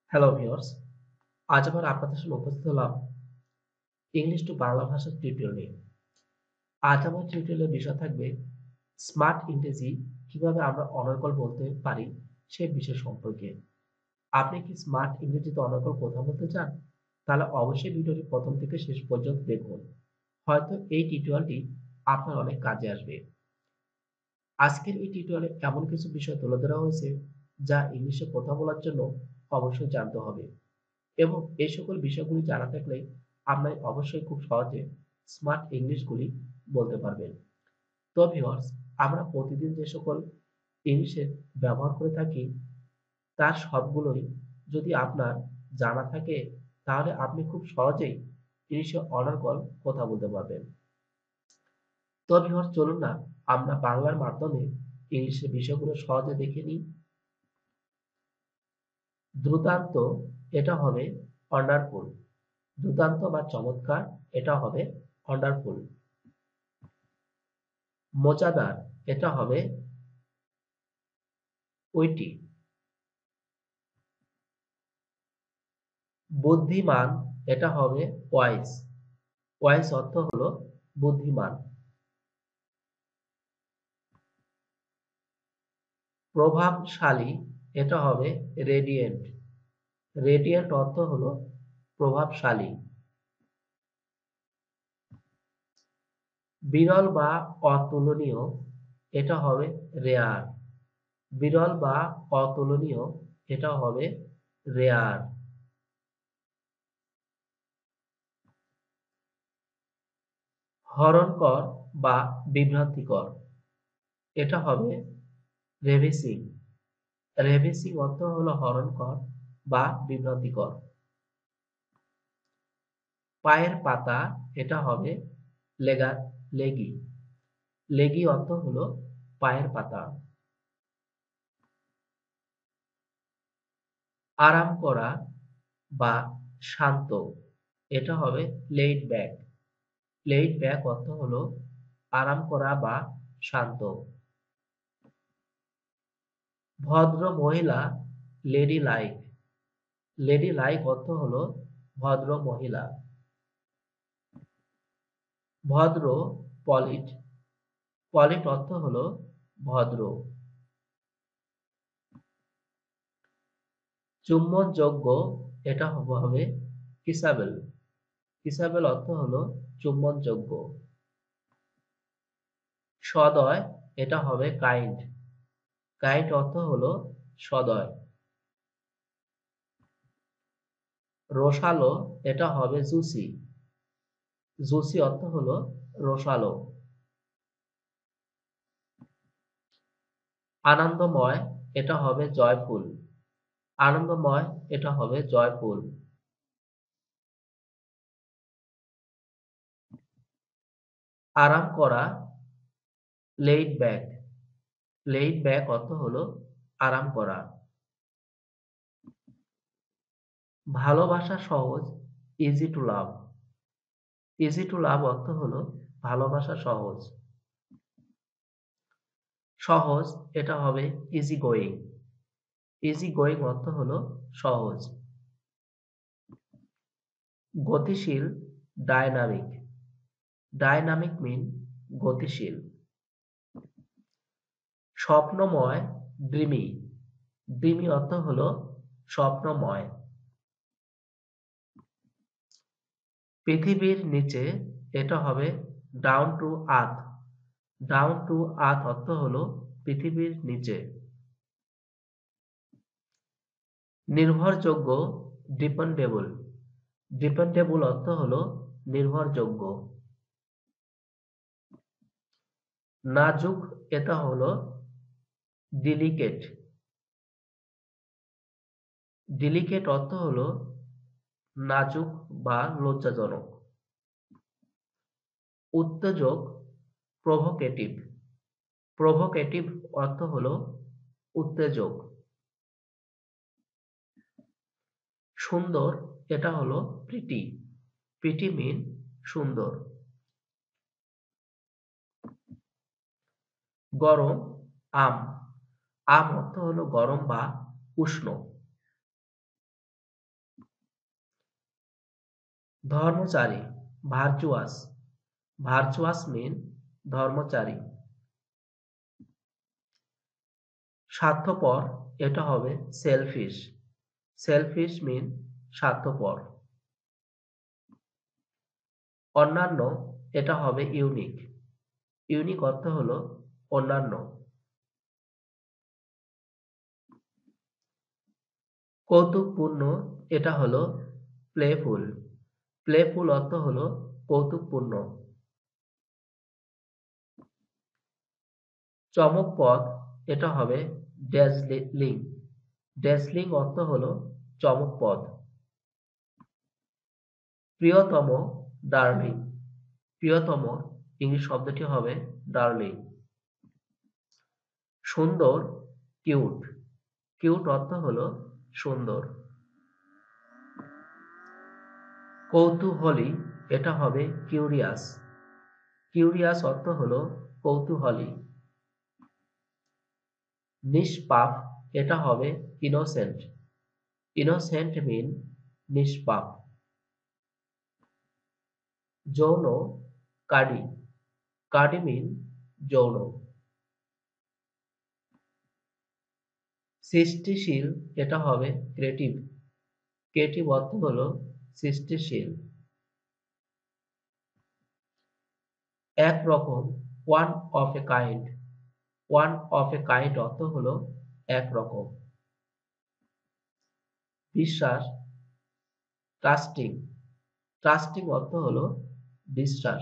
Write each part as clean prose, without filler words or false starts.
Hello viewers, আজ আবার আপনাদের সামনে উপস্থিত হলাম ইংলিশ টু বাংলা ভাষার টিউটোরিয়াল নিয়ে। আজ আমার টিউটোরিয়ালের বিষয় থাকবে স্মার্ট ইংরেজি কিভাবে আমরা অনর্গল বলতে পারি সে বিষয় সম্পর্কে। আপনি কি স্মার্ট ইংরেজিতে অনর্গল কথা বলতে চান? তাহলে অবশ্যই ভিডিওটি প্রথম থেকে শেষ পর্যন্ত দেখুন। হয়তো এই টিউটোরিয়ালটি আপনার অনেক কাজে আসবে। আজকের এই টিউটোরিয়ালে এমন কিছু বিষয় তুলে ধরা হয়েছে যা ইংলিশে কথা বলার জন্য অবশ্যই জানতে হবে। এবং এই সকল বিষয়গুলি জানা থাকলে আপনি অবশ্যই খুব সহজে স্মার্ট ইংলিশগুলি বলতে পারবেন। তো ভিউয়ার্স, আমরা প্রতিদিন যে সকল ইংলিশের ব্যবহার করে থাকি তার সবগুলোই যদি আপনার জানা থাকে তাহলে আপনি খুব সহজেই ইংলিশে অনর্গল কথা বলতে পারবেন। তো ভিউয়ার্স, চলুন না আমরা বাংলার মাধ্যমে ইংলিশের বিষয়গুলো সহজে দেখে নিই। দ্রুতান্ত, এটা হবে ওয়ান্ডারফুল। দুর্দান্ত বা চমৎকার, এটা হবে ওয়ান্ডারফুল। মজাদার, এটা হবে উইটি। বুদ্ধিমান, এটা হবে ওয়াইজ। ওয়াইজ অর্থ হলো বুদ্ধিমান। প্রভাবশালী, এটা হবে রেডিয়েন্ট। রেডিয়েন্ট অর্থ হলো প্রভাবশালী। বিরল বা অতুলনীয়, এটা হবে রেয়ার। বিরল বা অতুলনীয়, এটা হবে রেয়ার। হরণকর বা বিভ্রান্তিকর, এটা হবে রেভিসিং। রেভিসিং অর্থ হলো হরণকর বা বিভ্রান্তিকর। পায়ের পাতা, এটা হবে লেগি। লেগি অর্থ হলো পায়ের পাতা। আরাম করা বা শান্ত, এটা হবে লেইড ব্যাক। লেইড ব্যাক অর্থ হলো আরাম করা বা শান্ত। ভদ্র মহিলা, লেডি লাইক। লেডি লাইক অর্থ হলো ভদ্র মহিলা। ভদ্র, পলিট। পলিট অর্থ হলো ভদ্র। চুম্বনযোগ্য, এটা হবে কিসাবেল। কিসাবেল অর্থ হলো চুম্বনযোগ্য। সদয়, এটা হবে কাইন্ড। কাইন্ড অর্থ হলো সদয়। রসালো, এটা হবে জুসি। জুসি অর্থ হলো রসালো। আনন্দময়, এটা হবে জয়ফুল। আনন্দময়, এটা হবে জয়ফুল। আরাম করা, লেইড ব্যাক। লেইড ব্যাক অর্থ হলো আরাম করা। ভালোবাসা সহজ, easy to love. Easy to love অর্থ হলো ভালোবাসা সহজ। সহজ, এটা হবে ইজি গোয়িং। ইজি গোয়িং অর্থ হলো সহজ। গতিশীল, ডায়নামিক। ডায়নামিক মিন গতিশীল। স্বপ্নময়, ড্রিমি। ড্রিমি অর্থ হলো স্বপ্নময়। পৃথিবীর নিচে, এটা হবে down to earth. Down to earth অর্থ হলো পৃথিবীর নিচে। নির্ভরযোগ্য, ডিপেন্ডেবল। ডিপেন্ডেবল অর্থ হলো নির্ভরযোগ্য। নাজুক, এটা হলো ডিলিকেট। ডিলিকেট অর্থ হলো নাজুক বা লজ্জাজনক। উত্তেজক, প্রভোকেটিভ। প্রভোকেটিভ অর্থ হলো উত্তেজক। সুন্দর, এটা হলো প্রিটি। প্রিটি মিন সুন্দর। গরম, আম। আম অর্থ হলো গরম বা উষ্ণ। ধর্মচারী, ভার্চুয়াস, ভার্চুয়াস মিন ধর্মচারী। স্বার্থপর, এটা হবে সেলফিশ, সেলফিশ মিন স্বার্থপর। অন্যান্য, এটা হবে ইউনিক, ইউনিক অর্থ হলো অন্যান্য। কৌতুকপূর্ণ, এটা হলো প্লেফুল, প্লেফুল অর্থ হলো কৌতুকপূর্ণ। চমকপ্রদ, এটা হবে ড্যাজলিং, ড্যাজলিং অর্থ হলো চমকপ্রদ। প্রিয়তম, ডার্লিং, প্রিয়তম ইংরেজি শব্দটি হবে ডার্লিং। সুন্দর, কিউট, কিউট অর্থ হলো সুন্দর। কৌতূহলী, এটা হবে কিউরিয়াস, কিউরিয়াস অর্থ হলো কৌতূহলী। নিষ্পাপ, এটা হবে ইনোসেন্ট, ইনোসেন্ট মিন নিষ্পাপ। যৌন, কাডি, কাডি মিন যৌন। সৃষ্টিশীল, এটা হবে ক্রিয়েটিভ, ক্রিয়েটিভ অর্থ হলো সৃষ্টিশীল। একরকম, one of a kind, one of a kind অর্থ হলো একরকম। বিশ্বাস, ট্রাস্টিং, ট্রাস্টিং অর্থ হলো বিশ্বাস।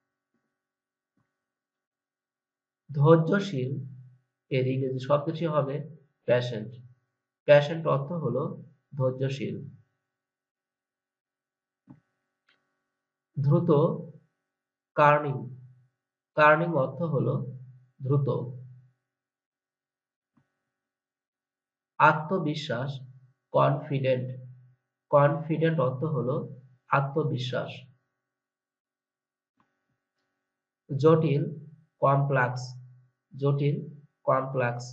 ধৈর্যশীল, এর ইংরেজি শব্দটি হবে প্যাশেন্ট, প্যাশেন্ট অর্থ হলো ধৈর্যশীল। দ্রুত, কার্নিং, কার্নিং অর্থ হলো দ্রুত। আত্মবিশ্বাস, কনফিডেন্ট, কনফিডেন্ট অর্থ হলো আত্মবিশ্বাস। জটিল, কমপ্লেক্স, জটিল কমপ্লেক্স।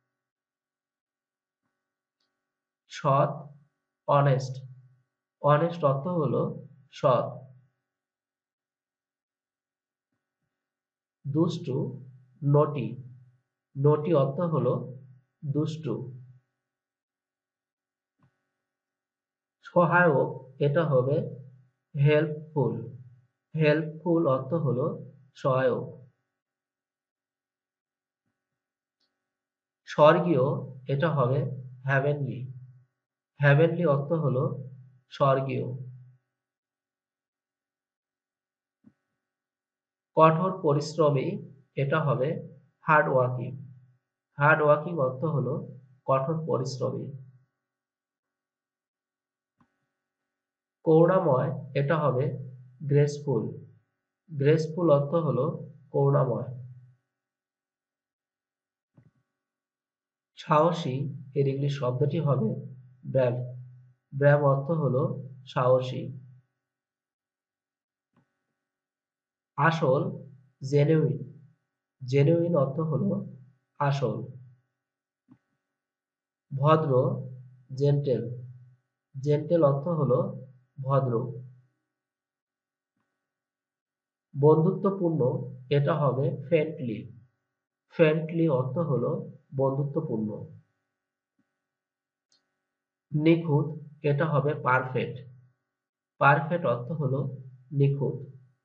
সৎ, অনেস্ট, অনেস্ট অর্থ হলো সৎ। দুষ্টু, নটি, নটি অর্থ হলো দুষ্টু। সহায়ক, এটা হবে হেল্পফুল, হেল্পফুল অর্থ হলো সহায়ক। স্বর্গীয়, এটা হবে হ্যাভেনলি, হ্যাভেনলি অর্থ হলো স্বর্গীয়। কঠোর পরিশ্রমী, এটা হবে হার্ড ওয়ার্কিং, হার্ড ওয়ার্কিং অর্থ হলো কঠোর পরিশ্রমী। করুণাময়, এটা হবে গ্রেসফুল, গ্রেসফুল অর্থ হলো করুণাময়। সাহসী, এর ইংলিশ শব্দটি হবে ব্র্যাভ, ব্র্যাভ অর্থ হলো সাহসী। আসল, জেনুইন, জেনুইন অর্থ হলো আসল। ভদ্র, জেন্টেল, জেন্টেল অর্থ হলো ভদ্র। বন্ধুত্বপূর্ণ, এটা হবে ফ্রেন্ডলি, ফ্রেন্ডলি অর্থ হলো বন্ধুত্বপূর্ণ। নিখুঁত, এটা হবে পারফেক্ট, পারফেক্ট অর্থ হলো নিখুঁত।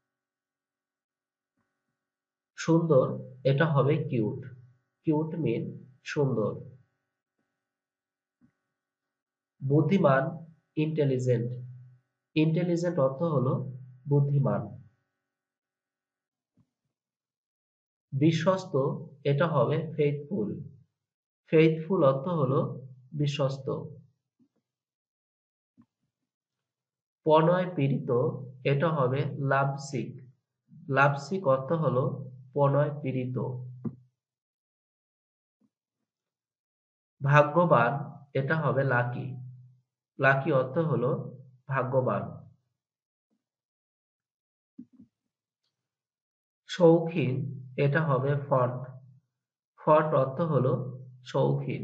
সুন্দর, এটা হবে কিউট, কিউট মিন সুন্দর। বুদ্ধিমান, ইন্টেলিজেন্ট, ইন্টেলিজেন্ট অর্থ হলো বুদ্ধিমান। বিশ্বস্ত, এটা হবে ফেইথফুল, ফেইথফুল অর্থ হলো বিশ্বস্ত। প্রণয় পীড়িত, এটা হবে লাভ সিক, লাভ সিক অর্থ হলো প্রণয় পীড়িত। ভাগ্যবান, এটা হবে লাকি, লাকি অর্থ হলো ভাগ্যবান। শৌখিন, এটা হবে ফন্ট, ফন্ট অর্থ হলো শৌখিন।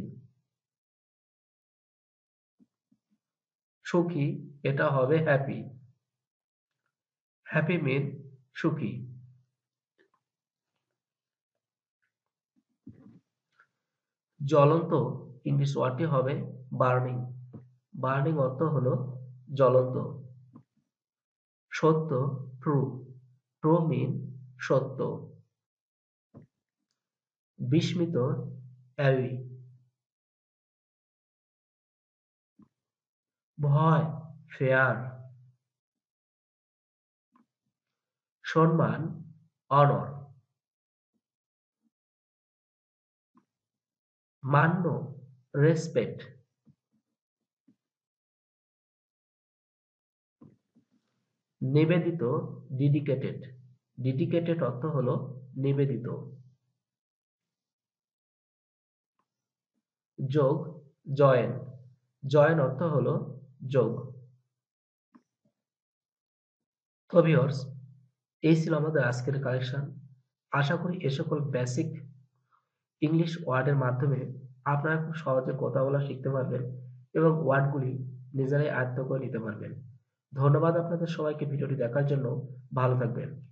সুখী, এটা হবে হ্যাপি, হ্যাপি মিন সুখী। জ্বলন্ত ইংলিশ ওয়ার্ডটি হবে বার্নিং। বার্নিং অর্থ হলো জ্বলন্ত। সত্য ট্রু। ট্রু মিন সত্য। বিস্মিত অ্যাওয়ে। ভয় ফেয়ার। সম্মান অনর। মান্য রেসপেক্ট। নিবেদিত ডেডিকেটেড। ডেডিকেটেড অর্থ হলো নিবেদিত। যোগ জয়েন। জয়েন অর্থ হলো যোগ। তো ভিউয়ার্স, এই ছিল আমাদের আজকের কালেকশন। আশা করি এ সকল বেসিক ইংলিশ ওয়ার্ডের মাধ্যমে আপনারা খুব সহজে কথা বলা শিখতে পারবেন এবং ওয়ার্ডগুলি নিজেরাই আয়ত্ত করে নিতে পারবেন। ধন্যবাদ আপনাদের সবাইকে ভিডিওটি দেখার জন্য। ভালো থাকবেন।